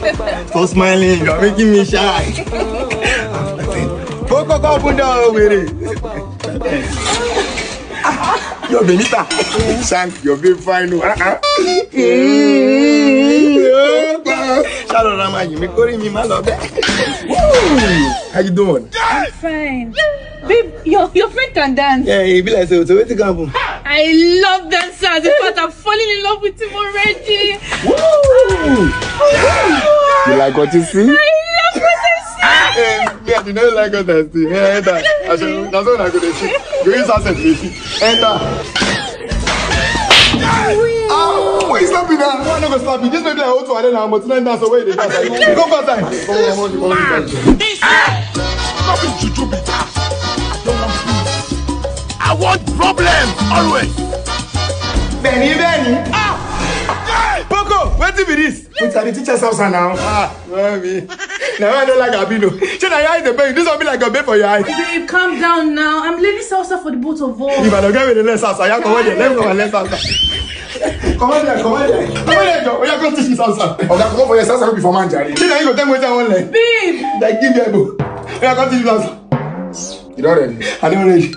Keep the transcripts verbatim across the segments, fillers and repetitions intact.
Stop smiling, you're making me shy. Poco, come put down with it. Yo, Benita. Shank, you're very fine. Uh-uh. Shout out, Rama. You make me my love. How you doing? I'm fine. Babe, your, your friend can dance. Yeah, he be like, so, so what's the camp? I love dancers. In fact, I'm falling in love with him already. Woo! You like what you see? I love what I see. Yeah, you know like what I see. Yeah, enter. That's what I'm going to see. You use accent, baby. Enter. Oh, why is slapping now? Why not go slap me? This may be like auto, I don't know how much time dance away. Go back time. Stop it, Juju. I want problems always. Benny, Benny. Ah! Poco, what be this? Wait, are the teacher's house now? Ah, mommy. Now I don't like Abino. Should I hide the baby? This will be like a baby for your eye. Babe, calm down now. I'm leaving salsa for the both of us. If I don't get with the left salsa, I come on there. Let me go and left salsa. Come on there, come on there. Come on there, Joe. We are going to teach me salsa. Okay, come on for your salsa before man, Jerry. Should I go tell me what I want? Babe. Like, give me a book. We are going to teach me salsa. You don't ready? I don't ready.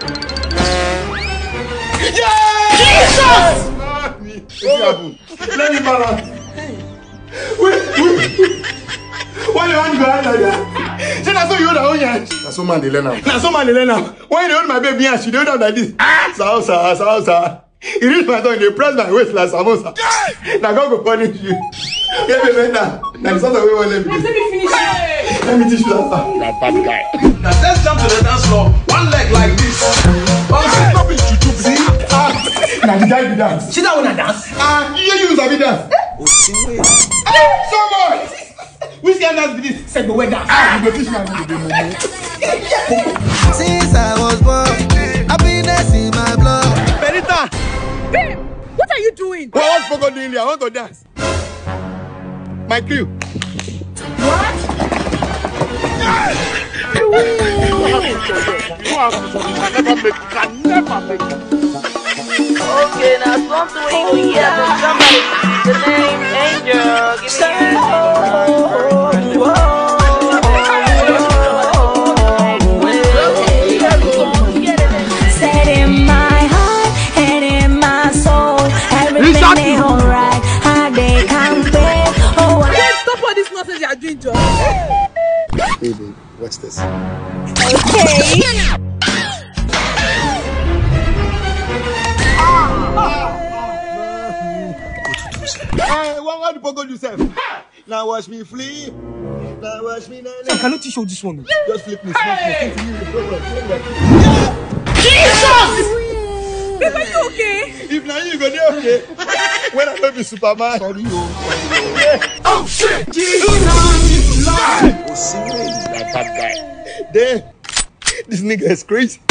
Yeah! Jesus! Let me balance. Wait, wait. Why you want to go out like that? See, that's how you hold her own hand. That's so man they learn now. That's so man they learn now. Why you hold my baby and she don't hold like this? Salsa, salsa. He reached my tongue, they press my waist like samosa. Now God go punish you. Get me right now. Now the salsa we want let me Let me finish. Let me teach you salsa. That bad guy. Now let's jump to the dance floor. One leg like this. Stop it, Juju. See? Ah, now the guy be dance. She don't wanna dance. Ah, you use a bit dance. Hey, so much. Which kind of dance be this? Say the way dance. Ah, you go teach me how to do the Since I was born, happiness in my blood. Benita! Babe, what are you doing? What was Poco doing here? I want to dance. My crew. What? You have to never make, can never make. Okay, now something we can get from somebody. The name Angel. Give me Set in my heart and in my soul. Everything is alright. How they can pay. Oh, I Stop all this nonsense you are doing, Joe. Baby, watch this. okay. Hey, what want Poco do yourself? Now watch me flee. Now watch me. Now, now. Can you teach you this one? Just flip me. Flip me. Flip me. Jesus! Babe, are you okay? If now you go there, okay. When I don't be Superman. Sorry, yo. Oh shit! Jesus! That bad guy. Damn. This nigga is crazy.